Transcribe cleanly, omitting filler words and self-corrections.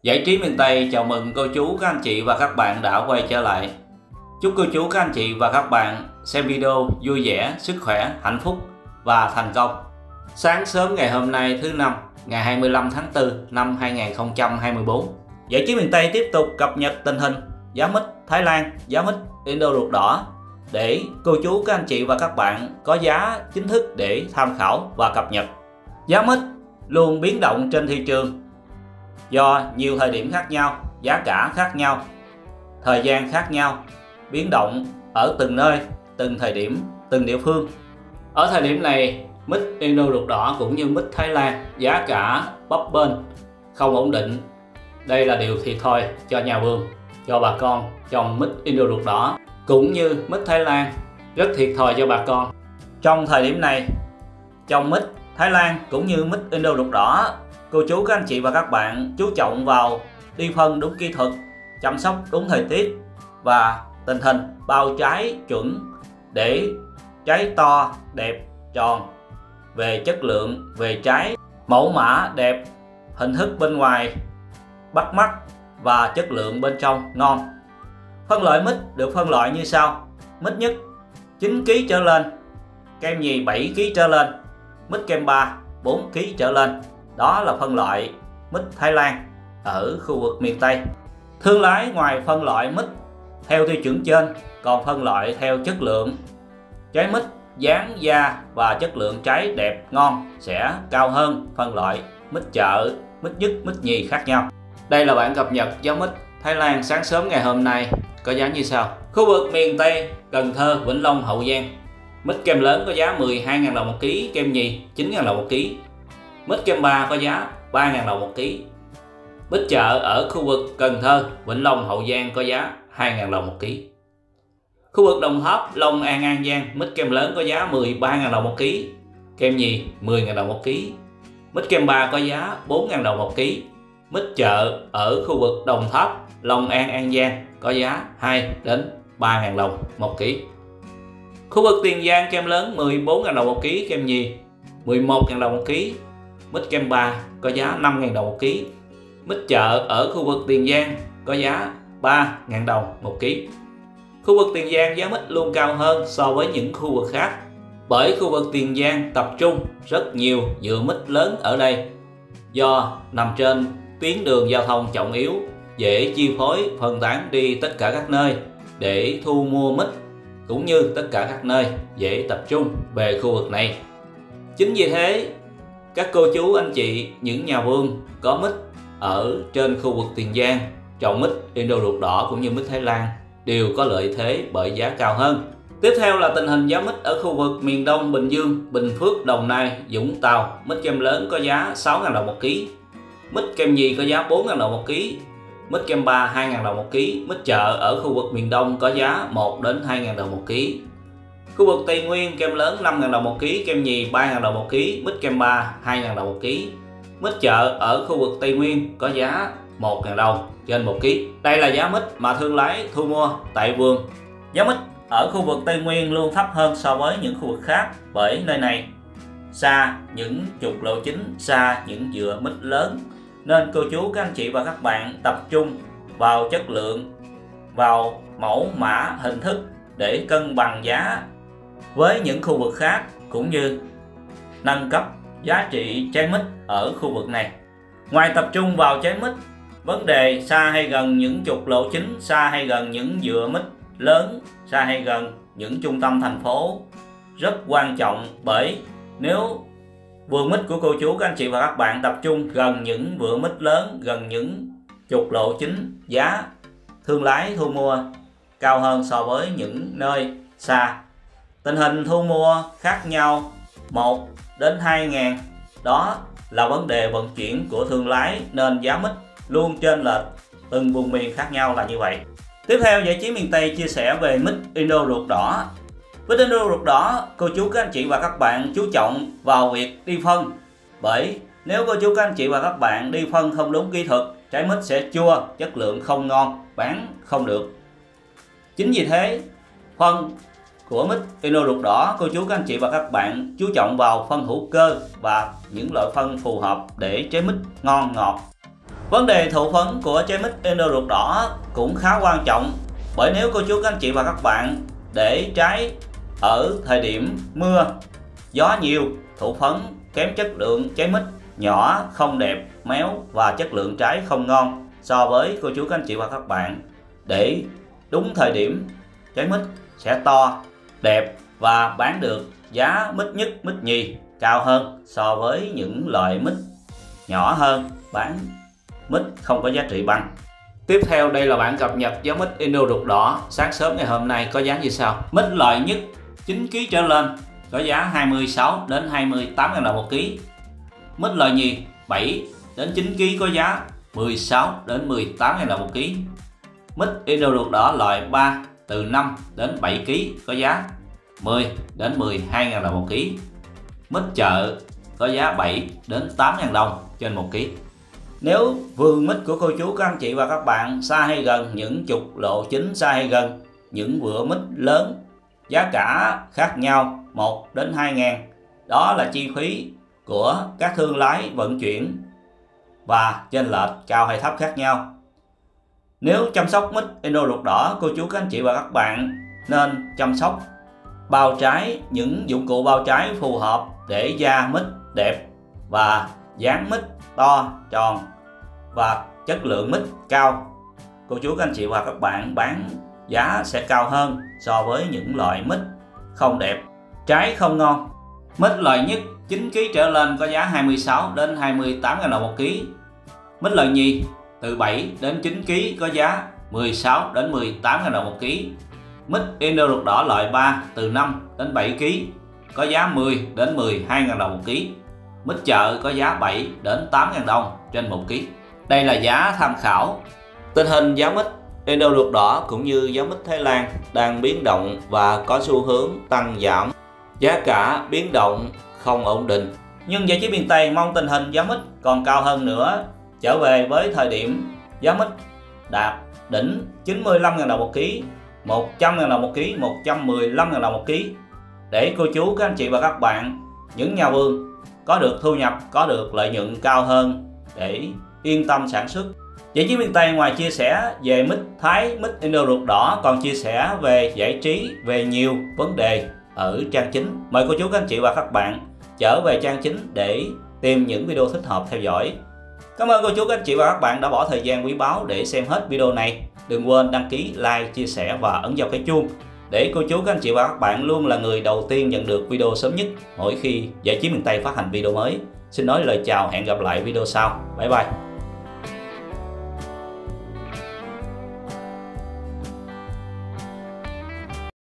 Giải trí miền Tây chào mừng cô chú, các anh chị và các bạn đã quay trở lại. Chúc cô chú, các anh chị và các bạn xem video vui vẻ, sức khỏe, hạnh phúc và thành công. Sáng sớm ngày hôm nay thứ Năm, ngày 25 tháng 4 năm 2024, Giải trí miền Tây tiếp tục cập nhật tình hình giá mít Thái Lan, giá mít Indo ruột đỏ để cô chú, các anh chị và các bạn có giá chính thức để tham khảo và cập nhật. Giá mít luôn biến động trên thị trường do nhiều thời điểm khác nhau, giá cả khác nhau, thời gian khác nhau, biến động ở từng nơi, từng thời điểm, từng địa phương. Ở thời điểm này, mít Indo ruột đỏ cũng như mít Thái Lan giá cả bấp bênh, không ổn định. Đây là điều thiệt thòi cho nhà vườn, cho bà con trồng mít Indo ruột đỏ cũng như mít Thái Lan, rất thiệt thòi cho bà con. Trong thời điểm này, trồng mít Thái Lan cũng như mít Indo ruột đỏ, cô chú, các anh chị và các bạn chú trọng vào đi phân đúng kỹ thuật, chăm sóc đúng thời tiết và tình hình bao trái chuẩn để trái to, đẹp, tròn, về chất lượng, về trái, mẫu mã đẹp, hình thức bên ngoài bắt mắt và chất lượng bên trong ngon. Phân loại mít được phân loại như sau: mít nhất 9 kg trở lên, kem nhì 7 kg trở lên, mít kem 3 4 kg trở lên. Đó là phân loại mít Thái Lan ở khu vực miền Tây. Thương lái ngoài phân loại mít theo tiêu chuẩn trên còn phân loại theo chất lượng. Trái mít dáng da và chất lượng trái đẹp ngon sẽ cao hơn phân loại mít chợ, mít nhất, mít nhì khác nhau. Đây là bản cập nhật giá mít Thái Lan sáng sớm ngày hôm nay có giá như sau. Khu vực miền Tây Cần Thơ, Vĩnh Long, Hậu Giang, mít kem lớn có giá 12.000 đồng một ký, kem nhì 9.000 đồng một ký, mít kem 3 có giá 3.000 đồng một ký. Mít chợ ở khu vực Cần Thơ, Vĩnh Long, Hậu Giang có giá 2.000 đồng một ký. Khu vực Đồng Tháp, Long An, An Giang, mít kem lớn có giá 13.000 đồng một ký, kem nhì 10.000 đồng một ký, mít kem 3 có giá 4.000 đồng một ký. Mít chợ ở khu vực Đồng Tháp, Long An, An Giang có giá 2 đến 3.000 đồng một ký. Khu vực Tiền Giang, kem lớn 14.000 đồng một ký, kem nhì 11.000 đồng một ký, mít kem 3 có giá 5.000 đồng một ký. Mít chợ ở khu vực Tiền Giang có giá 3.000 đồng một ký. Khu vực Tiền Giang giá mít luôn cao hơn so với những khu vực khác, bởi khu vực Tiền Giang tập trung rất nhiều vựa mít lớn ở đây, do nằm trên tuyến đường giao thông trọng yếu, dễ chi phối phân tán đi tất cả các nơi để thu mua mít, cũng như tất cả các nơi dễ tập trung về khu vực này. Chính vì thế, các cô chú, anh chị, những nhà vườn có mít ở trên khu vực Tiền Giang trồng mít Indo ruột đỏ cũng như mít Thái Lan đều có lợi thế bởi giá cao hơn. Tiếp theo là tình hình giá mít ở khu vực miền Đông, Bình Dương, Bình Phước, Đồng Nai, Vũng Tàu. Mít kem lớn có giá 6.000 đồng một ký, mít kem nhì có giá 4.000 đồng một ký, mít kem 3 2.000 đồng một ký. Mít chợ ở khu vực miền Đông có giá 1 đến 2.000 đồng một ký. Khu vực Tây Nguyên, kem lớn 5.000 đồng một ký, kem nhì 3.000 đồng một ký, mít kem 3 2.000 đồng một ký. Mít chợ ở khu vực Tây Nguyên có giá 1.000 đồng trên một ký. Đây là giá mít mà thương lái thu mua tại vườn. Giá mít ở khu vực Tây Nguyên luôn thấp hơn so với những khu vực khác, bởi nơi này xa những trục lộ chính, xa những vựa mít lớn, nên cô chú, các anh chị và các bạn tập trung vào chất lượng, vào mẫu mã, hình thức để cân bằng giá với những khu vực khác, cũng như nâng cấp giá trị trái mít ở khu vực này. Ngoài tập trung vào trái mít, vấn đề xa hay gần những trục lộ chính, xa hay gần những vựa mít lớn, xa hay gần những trung tâm thành phố rất quan trọng, bởi nếu vườn mít của cô chú, các anh chị và các bạn tập trung gần những vựa mít lớn, gần những trục lộ chính, giá thương lái thu mua cao hơn so với những nơi xa. Tình hình thu mua khác nhau 1 đến 2.000, đó là vấn đề vận chuyển của thương lái, nên giá mít luôn chênh lệch từng vùng miền khác nhau là như vậy. Tiếp theo, Giải trí miền Tây chia sẻ về mít Indo ruột đỏ. Mít Indo ruột đỏ, cô chú, các anh chị và các bạn chú trọng vào việc đi phân, bởi nếu cô chú, các anh chị và các bạn đi phân không đúng kỹ thuật, trái mít sẽ chua, chất lượng không ngon, bán không được. Chính vì thế, phân của mít Indo ruột đỏ, cô chú, các anh chị và các bạn chú trọng vào phân hữu cơ và những loại phân phù hợp để trái mít ngon ngọt. Vấn đề thụ phấn của trái mít Indo ruột đỏ cũng khá quan trọng, bởi nếu cô chú các anh chị và các bạn để trái ở thời điểm mưa, gió nhiều, thụ phấn kém, chất lượng trái mít nhỏ, không đẹp, méo và chất lượng trái không ngon so với cô chú các anh chị và các bạn để đúng thời điểm, trái mít sẽ to, đẹp và bán được giá mít nhất, mít nhì cao hơn so với những loại mít nhỏ hơn bán mít không có giá trị bằng. Tiếp theo đây là bản cập nhật giá mít Indo ruột đỏ sáng sớm ngày hôm nay có giá như sau. Mít loại nhất 9 kg trở lên có giá 26 đến 28.000 đồng một ký. Mít loại nhì 7 đến 9 kg có giá 16 đến 18.000 đồng một ký. Mít Indo ruột đỏ loại 3 từ 5 đến 7 kg có giá 10 đến 12.000 đồng một ký. Mít chợ có giá 7 đến 8.000 đồng trên 1 kg. Nếu vườn mít của cô chú các anh chị và các bạn xa hay gần những trục lộ chính, xa hay gần những vựa mít lớn, giá cả khác nhau 1 đến 2 ngàn. Đó là chi phí của các thương lái vận chuyển và chênh lệch cao hay thấp khác nhau. Nếu chăm sóc mít Indo ruột đỏ, cô chú các anh chị và các bạn nên chăm sóc bao trái, những dụng cụ bao trái phù hợp để da mít đẹp và dáng mít to, tròn và chất lượng mít cao. Cô chú các anh chị và các bạn bán giá sẽ cao hơn so với những loại mít không đẹp, trái không ngon. Mít loại nhất 9 kg trở lên có giá 26 đến 28.000 đồng một ký. Mít loại nhì từ 7 đến 9 kg có giá 16 đến 18.000 đồng một ký. Mít Indo ruột đỏ loại 3 từ 5 đến 7 kg có giá 10 đến 12.000 đồng một ký. Mít chợ có giá 7 đến 8.000 đồng trên 1 kg. Đây là giá tham khảo. Tình hình giá mít Indo ruột đỏ cũng như giá mít Thái Lan đang biến động và có xu hướng tăng giảm. Giá cả biến động không ổn định. Nhưng giải trí miền Tây mong tình hình giá mít còn cao hơn nữa, trở về với thời điểm giá mít đạt đỉnh 95.000 đồng một ký, 100.000 đồng một ký, 115.000 đồng một ký, để cô chú các anh chị và các bạn, những nhà vườn có được thu nhập, có được lợi nhuận cao hơn để yên tâm sản xuất. Giải trí miền Tây ngoài chia sẻ về mít Thái, mít Indo ruột đỏ còn chia sẻ về giải trí, về nhiều vấn đề ở trang chính. Mời cô chú các anh chị và các bạn trở về trang chính để tìm những video thích hợp theo dõi. Cảm ơn cô chú các anh chị và các bạn đã bỏ thời gian quý báu để xem hết video này. Đừng quên đăng ký, like, chia sẻ và ấn vào cái chuông để cô chú các anh chị và các bạn luôn là người đầu tiên nhận được video sớm nhất mỗi khi Giải trí miền Tây phát hành video mới. Xin nói lời chào, hẹn gặp lại video sau. Bye bye.